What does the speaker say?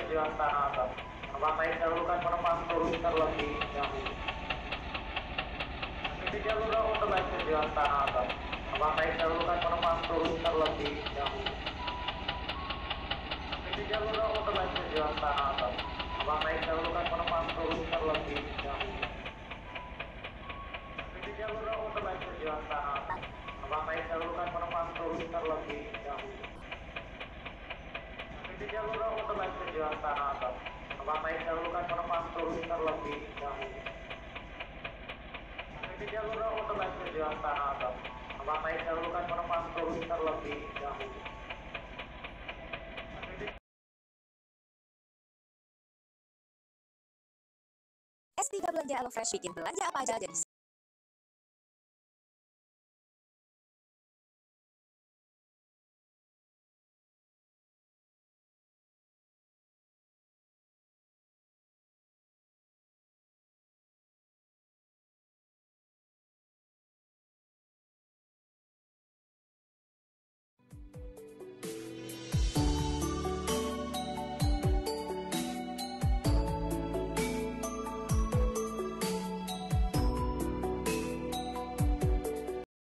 tujuan tanah atas. Memakai dahulukan penumpang turun terlebih dahulu. Di jalur untuk tujuan tanah atas. Memakai dahulukan penumpang turun terlebih dahulu. Di jalur untuk tujuan tanah atas. Memakai dahulukan penumpang turun terlebih dahulu. Di jalur untuk tujuan tanah atas. Memakai dahulukan penumpang turun terlebih dahulu. Di jalur untuk tujuan tanah atas. Memakai dahulukan penumpang turun terlebih dahulu. Di jalur untuk tujuan tanah atas. Memakai dahulukan penumpang turun terlebih dahulu. S3 Belanja HelloFresh bikin belanja apa aja jadi